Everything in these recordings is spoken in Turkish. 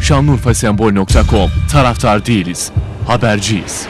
Şanlıurfasembol.com. Taraftar değiliz, haberciyiz.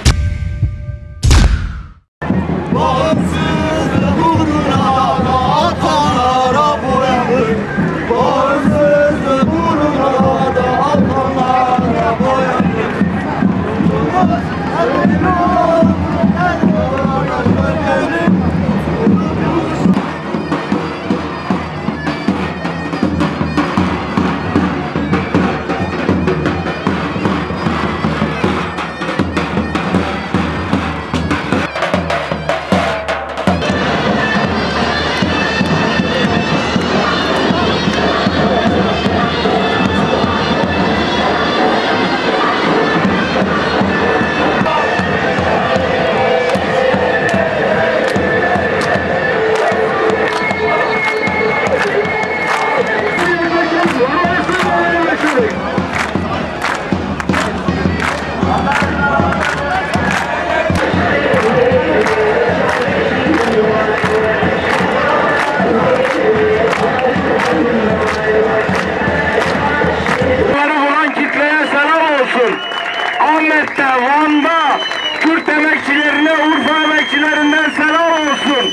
Ahmet'te, Van'da, Kürt emekçilerine, Urfa emekçilerinden selam olsun.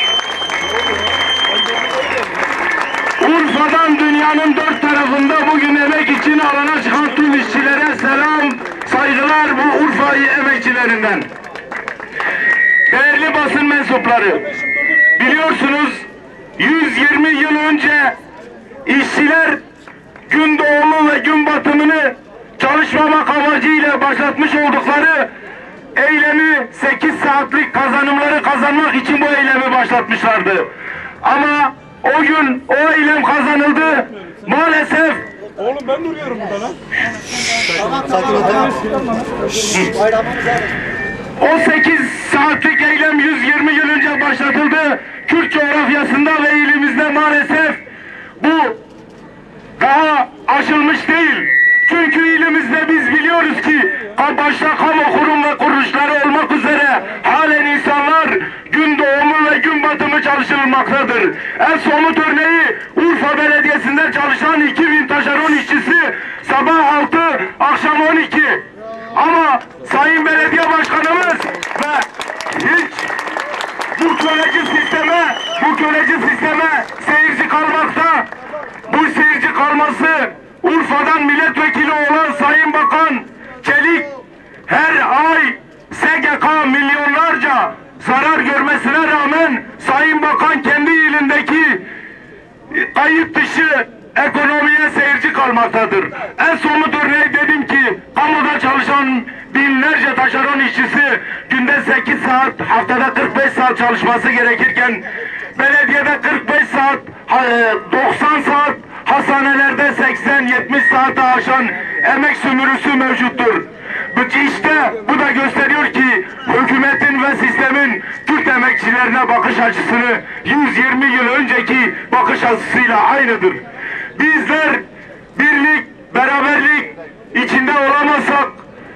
Urfa'dan dünyanın dört tarafında bugün emek için alana çıkan tüm işçilere selam, saygılar bu Urfa emekçilerinden. Değerli basın mensupları, biliyorsunuz 120 yıl önce işçiler gün doğumu ve gün batımını çalışmamak amacıyla başlatmış oldukları eylemi 8 saatlik kazanımları kazanmak için bu eylemi başlatmışlardı. Ama o gün o eylem kazanıldı. Maalesef oğlum ben duruyorum burada lan. O 8 saatlik eylem 120 yıl önce başlatıldı. Kürt coğrafyasında ve ilimizde maalesef bu daha aşılmış değil. Çünkü ilimizde biz biliyoruz ki başta kamu kurum ve kuruluşları olmak üzere halen insanlar gün doğumu ve gün batımı çalışılmaktadır. En somut örneği Urfa Belediyesi'nde çalışan 2000 taşeron işçisi sabah 6, akşam 12. Ama Sayın Belediye Başkanımız ve hiç bu köleci sisteme seyirci kalmakta. Bu seyirci kalması Urfa'dan milletvekili olan Sayın Bakan Çelik her ay SGK milyonlarca zarar görmesine rağmen Sayın Bakan kendi ilindeki kayıt dışı ekonomiye seyirci kalmaktadır. En somut örneği dedim ki kamuda çalışan binlerce taşeron işçisi günde 8 saat, haftada 45 saat çalışması gerekirken belediyede 45 saat, 90 saat, hastanelerde 80-70 saate aşan emek sömürüsü mevcuttur. İşte bu da gösteriyor ki hükümetin ve sistemin Türk emekçilerine bakış açısını 120 yıl önceki bakış açısıyla aynıdır. Bizler birlik, beraberlik içinde olamazsak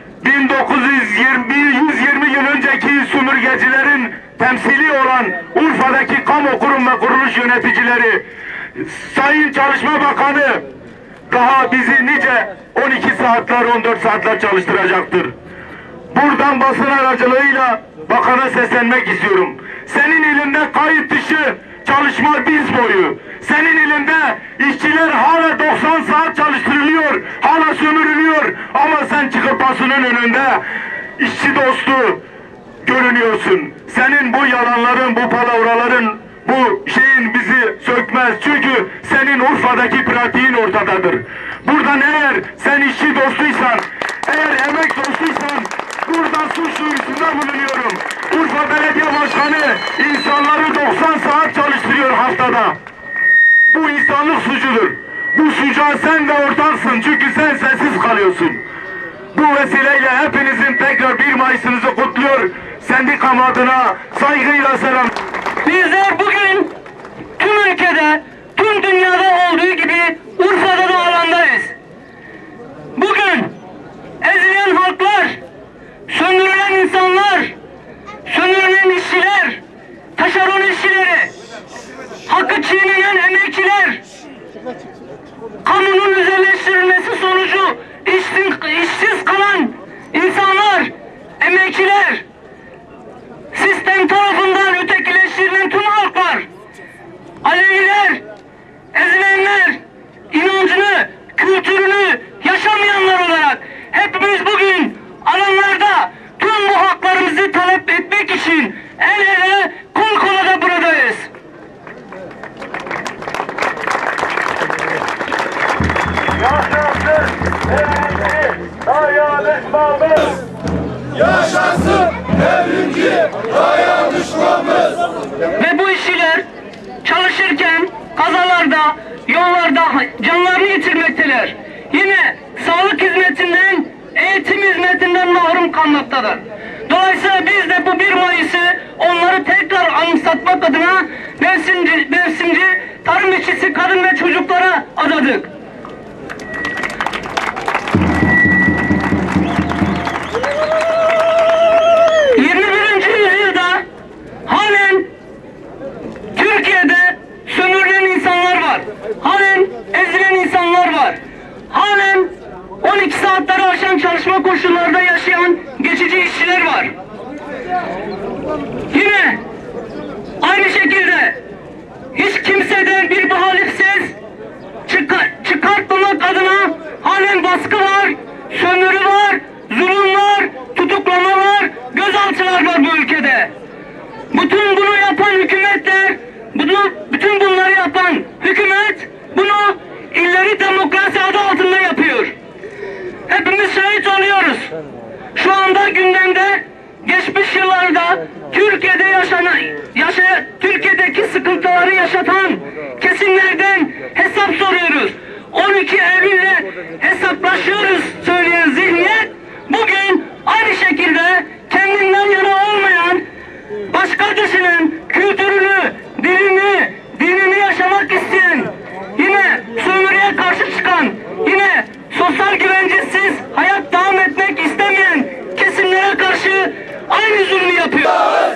120 yıl önceki sömürgecilerin temsili olan Urfa'daki kamu kurum ve kuruluş yöneticileri, Sayın Çalışma Bakanı daha bizi nice 12 saatler 14 saatler çalıştıracaktır. Buradan basın aracılığıyla bakana seslenmek istiyorum. Senin elinde kayıt dışı çalışma diz boyu. Senin elinde işçiler hala 90 saat çalıştırılıyor, hala sömürülüyor ama sen çıkıp basının önünde işçi dostu görünüyorsun. Senin bu yalanların, bu palavraların, bu şeyin bizi sökmez. Çünkü senin Urfa'daki pratiğin ortadadır. Buradan eğer sen işçi dostuysan, eğer emek dostuysan buradan suç duyurusunda bulunuyorum. Urfa Belediye Başkanı insanları 90 saat çalıştırıyor haftada. Bu insanlık suçudur. Bu suça sen de ortaksın çünkü sen sessiz kalıyorsun. Bu vesileyle hepinizin tekrar 1 Mayıs'ınızı kutluyor. Sendikam adına saygıyla selam. Bizler bugün tüm ülkede, tüm dünyada olduğu gibi Urfa'da da alandayız. Bugün ezilen halklar, sömürülen insanlar, sömürülen işçiler, taşeron işçileri, hakkı çiğneyen emekçiler, kamunun özelleştirilmesi sonucu işçiler, sistem tarafından ötekileştirilen tüm halklar, Aleviler, ezilenler, inancını, kültürünü yaşamayanlar olarak hepimiz bugün alanlarda tüm bu haklarımızı talep etmek için el ele, kol kola da buradayız. Yaşasın devrimci dayanışmamız. Ve bu işçiler çalışırken kazalarda, yollarda canlarını yitirmekteler. Yine sağlık hizmetinden, eğitim hizmetinden mahrum kalmaktadır. Dolayısıyla biz de bu 1 Mayıs'ı onları tekrar anımsatmak adına mevsimci tarım işçisi kadın ve çocuklara adadık. Halen Türkiye'de sömürülen insanlar var. Halen ezilen insanlar var. Halen 12 saatleri aşan çalışma koşullarında yaşayan geçici işçiler var. Yine aynı şekilde hiç kimseden bir muhalif ses çıkartmamak adına halen baskı var, sömürü var, zulüm var, tutuklama var, gözaltılar var bu ülkede. Bütün bunu yapan hükümetler, bütün bunları yapan hükümet bunu illeri demokrasi adı altında yapıyor. Hepimiz şahit oluyoruz. Şu anda gündemde geçmiş yıllarda Türkiye'de Türkiye'deki sıkıntıları yaşatan kesimlerden hesap soruyoruz. 12 Eylül'le hesaplaşıyoruz söyleyen zihniyet bugün aynı şekilde kendinden yana olmayan, başkasının kültürünü, dinini yaşamak isteyen, yine sömürüye karşı çıkan, yine sosyal güvencesiz hayat devam etmek istemeyen kesimlere karşı aynı zulmü yapıyor.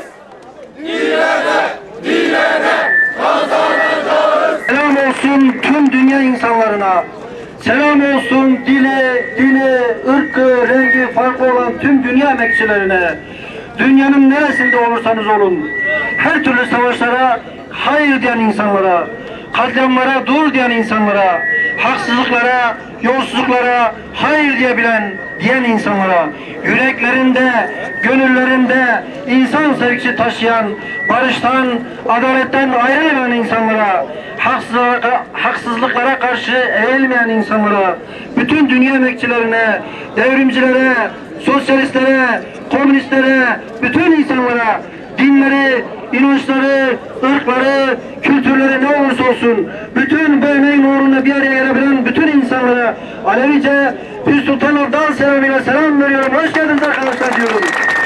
Dilene kazanacağız. Selam olsun tüm dünya insanlarına. Selam olsun dini, ırkı, rengi farklı olan tüm dünya emekçilerine. Dünyanın neresinde olursanız olun, her türlü savaşlara hayır diyen insanlara, katliamlara dur diyen insanlara, haksızlıklara, yolsuzluklara hayır diyen insanlara, yüreklerinde, gönüllerinde insan sevgisi taşıyan, barıştan, adaletten ayrılmayan insanlara, haksızlıklara karşı eğilmeyen insanlara, bütün dünya emekçilerine, devrimcilere, sosyalistlere, komünistlere, bütün insanlara, dinleri, inançları, ırkları, kültürleri ne olursa olsun, bütün bu emeğin uğruna bir araya gelebilen bütün insanlara Alevice Hüsnü Sultan Abdal selamıyla selam veriyorum. Hoş geldiniz arkadaşlar diyorum.